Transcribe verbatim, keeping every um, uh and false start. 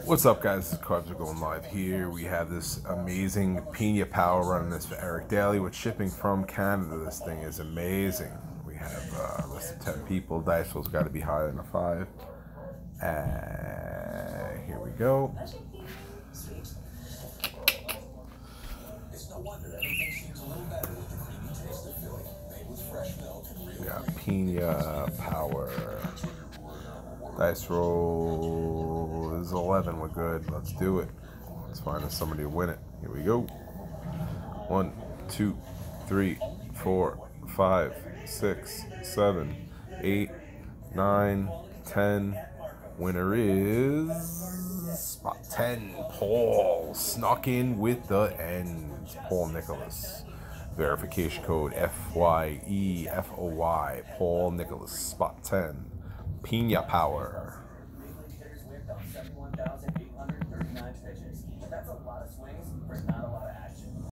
What's up, guys? Cards are going live here. We have this amazing Pina Power running this for Eric Daly with shipping from Canada. This thing is amazing. We have uh, a list of ten people. Dice roll's got to be higher than a five. Uh, here we go. We got Pina Power. Dice roll is eleven. We're good. Let's do it. Let's find us somebody to win it. Here we go. One, two, three, four, five, six, seven, eight, nine, ten. Winner is spot ten. Paul snuck in with the ends. Paul Nicholas. Verification code F Y E F O Y. Paul Nicholas. Spot ten. Pina Power.